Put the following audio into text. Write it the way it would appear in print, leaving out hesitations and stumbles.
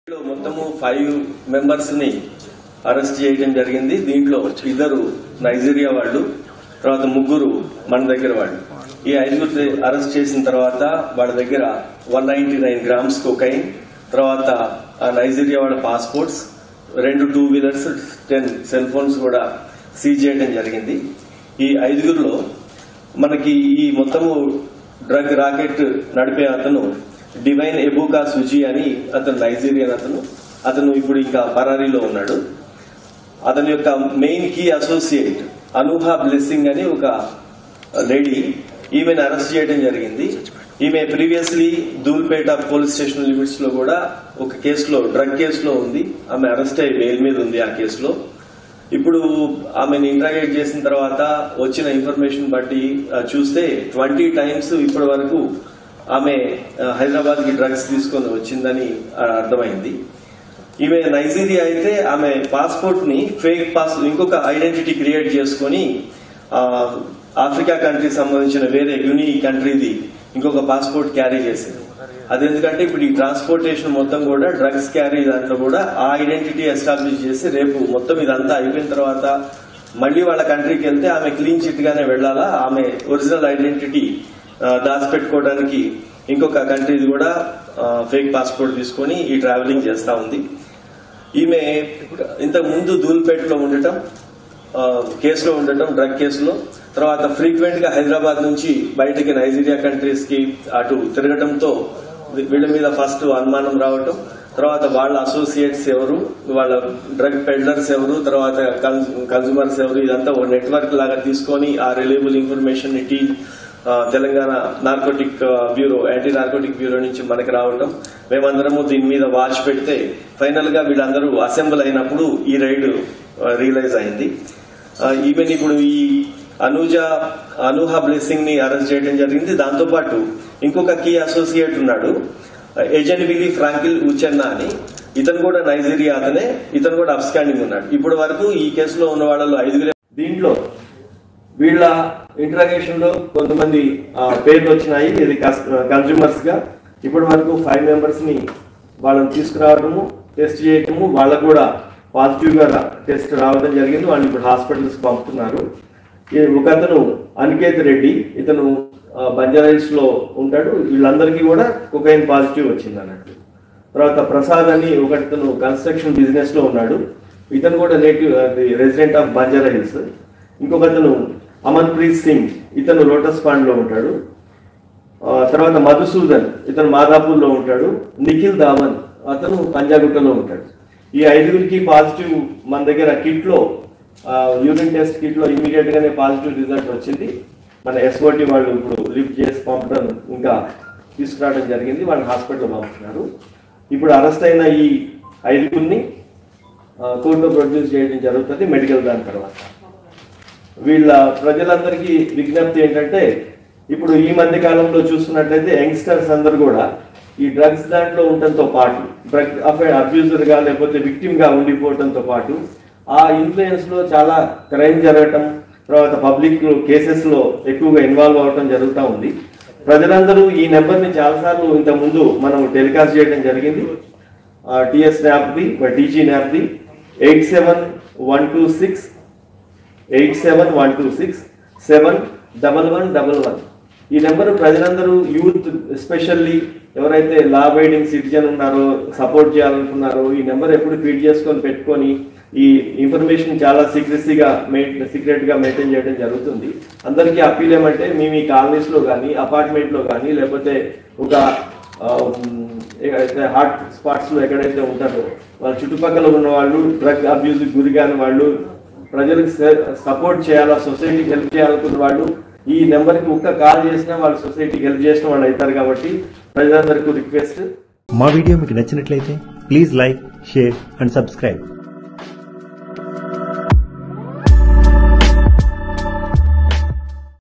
మొత్తము 5 మెంబర్స్ ని అరెస్ట్ చేయడం జరిగింది. దీంట్లో 2 నైజీరియా వాళ్ళు, తర్వాత 3 మన దగ్గర వాళ్ళు. ఈ 5 అరెస్ట్ చేసిన తర్వాత వాళ్ళ దగ్గర 199 గ్రామ్స్ కొకైన్, తర్వాత నైజీరియా వాళ్ళ పాస్పోర్ట్స్, 2 2 వీలర్స్, 10 సెల్ ఫోన్స్ కూడా సీజ్ చేయడం జరిగింది. ఈ 5లో మనకి ఈ మొత్తము డ్రగ్ రాకెట్ నడిపే అతను డివైన్ ఎబుకా సుజీ అని అతను నైజీరియన్ అతను ఇప్పుడు ఇంకా పరారీలో ఉన్నాడు. అతని యొక్క main key associate Anuha Blessing అని ఒక లేడీ, ఈమెను అరెస్ట్ చేయడం జరిగింది. ఈమె previously Dhoolpet police station limits లో కూడా ఒక కేసులో డ్రగ్ కేసులో ఉంది. ఆమె అరెస్ట్ అయ్యి బెయిల్ మీద ఉంది ఆ కేసులో. ఇప్పుడు ఆమెను ఇంట్రాగేట్ చేసిన తర్వాత వచ్చిన ఇన్ఫర్మేషన్ బట్టి చూస్తే 20 టైమ్స్ ఇప్పటి వరకు ఆమె హైదరాబాద్ కి డ్రగ్స్ తీసుకొని వచ్చిందని అర్థమైంది. ఈమె నైజీరియా అయితే ఆమె పాస్పోర్ట్ ని ఫేక్ ఇంకొక ఐడెంటిటీ క్రియేట్ చేసుకుని ఆఫ్రికా కంట్రీ సంబంధించిన వేరే యుని కంట్రీది ఇంకొక పాస్పోర్ట్ క్యారీ చేసింది. అదెందుకంటే ఇప్పుడు ఈ ట్రాన్స్పోర్టేషన్ మొత్తం కూడా డ్రగ్స్ క్యారీ దాంట్లో కూడా ఆ ఐడెంటిటీ ఎస్టాబ్లిష్ చేసి రేపు మొత్తం ఇదంతా అయిపోయిన తర్వాత మళ్లీ వాళ్ళ కంట్రీకి వెళ్తే ఆమె క్లీన్ చిట్ గానే వెళ్లాలా. ఆమె ఒరిజినల్ ఐడెంటిటీ దాచిపెట్టుకోవడానికి ఇంకొక కంట్రీది కూడా ఫేక్ పాస్పోర్ట్ తీసుకుని ఈ ట్రావెలింగ్ చేస్తా ఉంది. ఈమె ఇంతకు ముందు ధూల్పేటలో ఉండటం, కేసులో ఉండటం డ్రగ్ కేసులో, తర్వాత ఫ్రీక్వెంట్ గా హైదరాబాద్ నుంచి బయటకి నైజీరియా కంట్రీస్ కి అటు తిరగటంతో వీళ్ళ మీద ఫస్ట్ అనుమానం రావటం, తర్వాత వాళ్ళ అసోసియేట్స్ ఎవరు, వాళ్ళ డ్రగ్ పెడ్లర్స్ ఎవరు, తర్వాత కన్స్యూమర్స్ ఎవరు, ఇదంతా ఒక నెట్వర్క్ లాగా తీసుకొని ఆ రిలయబుల్ ఇన్ఫర్మేషన్ ని Telangana narcotic bureau, anti narcotic bureau నుంచి మనకి రావటం, మేమందరము దీని మీద వాచ్ పెడితే ఫైనల్ గా వీళ్ళందరూ అసెంబ్ల్ అయినప్పుడు ఈ రైడ్ రియలైజ్ అయింది. ఈవెన్ ఇప్పుడు ఈ అనూహా బ్లెస్సింగ్ ని అరెస్ట్ చేయడం జరిగింది. దాంతోపాటు ఇంకొక కీ అసోసియేట్ ఉన్నాడు, ఎజెన్విలీ ఫ్రాంకిల్ ఉచెన్నా అని. ఇతను కూడా నైజీరియా అతనే, ఇతను కూడా అబ్స్కాండింగ్ ఉన్నాడు. ఇప్పటి వరకు ఈ కేసులో ఉన్న వాళ్ళలో 5. దీంట్లో వీళ్ళ ఇంట్రాగేషన్ లో కొంతమంది పేర్లు వచ్చినాయి. ఇది కన్స్యూమర్స్ గా ఇప్పటి వరకు 5 మెంబర్స్ ని వాళ్ళని తీసుకురావడము, టెస్ట్ చేయటము, వాళ్ళకు కూడా పాజిటివ్ గా టెస్ట్ రావడం జరిగింది. వాళ్ళు ఇప్పుడు హాస్పిటల్స్ పంపుతున్నారు. ఒక అతను అనికేత్ రెడ్డి, ఇతను బంజారాహిల్స్ లో ఉంటాడు. వీళ్ళందరికీ కూడా కొకైన్ పాజిటివ్ వచ్చింది అన్నట్టు. తర్వాత ప్రసాద్ అని ఒకతను కన్స్ట్రక్షన్ బిజినెస్ లో ఉన్నాడు. ఇతను కూడా నేటివ్ రెసిడెంట్ ఆఫ్ బంజారాహిల్స్. ఇంకొకతను అమన్ప్రీత్ సింగ్, ఇతను లోటస్ పాండ్ లో ఉంటాడు. తర్వాత మధుసూదన్, ఇతను మాదాపూర్ లో ఉంటాడు. నిఖిల్ దావన్, అతను పంజాగుట్టలో ఉంటాడు. ఈ 5కి పాజిటివ్ మన దగ్గర కిట్ లో, యూరిన్ టెస్ట్ కిట్ లో ఇమీడియట్ గానే పాజిటివ్ రిజల్ట్ వచ్చింది. మన ఎస్ఓటి వాళ్ళు ఇప్పుడు లిఫ్ట్ చేసి పంపడం, ఇంకా తీసుకురావడం జరిగింది. వాళ్ళని హాస్పిటల్ పంపుతున్నారు. ఇప్పుడు అరెస్ట్ అయిన ఈ 5ని కోర్టులో ప్రొడ్యూస్ చేయడం జరుగుతుంది మెడికల్ దాని తర్వాత. వీళ్ళ ప్రజలందరికీ విజ్ఞప్తి ఏంటంటే, ఇప్పుడు ఈ మధ్య కాలంలో చూస్తున్నట్లయితే యంగ్స్టర్స్ అందరు కూడా ఈ డ్రగ్స్ దాంట్లో ఉండటంతో పాటు, డ్రగ్ అబ్యూజర్ గా లేకపోతే విక్టిమ్ గా ఉండిపోవడంతో పాటు ఆ ఇన్ఫ్లుయెన్స్ లో చాలా క్రైమ్ జరగటం, తర్వాత పబ్లిక్ కేసెస్ లో ఎక్కువగా ఇన్వాల్వ్ అవటం జరుగుతూ ఉంది. ప్రజలందరూ ఈ నెంబర్ ని చాలాసార్లు ఇంత ముందు మనం టెలికాస్ట్ చేయడం జరిగింది. టీఎస్ న్యాప్ది, టీజీ న్యాప్ది 8712671126 71111. ఈ నెంబర్ ప్రజలందరూ, యూత్ ఎస్పెషల్లీ ఎవరైతే లా అబైడింగ్ సిటిజన్ ఉన్నారో, సపోర్ట్ చేయాలనుకున్నారో, ఈ నెంబర్ ఎప్పుడు ఫీడ్ చేసుకొని పెట్టుకొని ఈ ఇన్ఫర్మేషన్ చాలా సీక్రెట్ గా మెయింటైన్ చేయడం జరుగుతుంది. అందరికీ అప్పీల్ ఏమంటే, మేము ఈ కాలనీస్ లో కానీ, అపార్ట్మెంట్ లో కానీ, లేకపోతే ఒక హాట్ స్పాట్స్ లో ఎక్కడైతే ఉంటారో వాళ్ళ చుట్టుపక్కల ఉన్న వాళ్ళు, డ్రగ్ అబ్యూజ్ గురి కాని వాళ్ళు, ప్రజలకు సపోర్ట్ చేయాలా, సొసైటీకి హెల్ప్ చేయాలనుకున్న వాళ్ళు ఈ నెంబర్కి ఒక్క కాల్ చేసినా వాళ్ళు సొసైటీకి హెల్ప్ చేసిన వాళ్ళు అవుతారు. కాబట్టి ప్రజలందరికీ రిక్వెస్ట్, మా వీడియో మీకు నచ్చినట్లయితే please like, share and subscribe.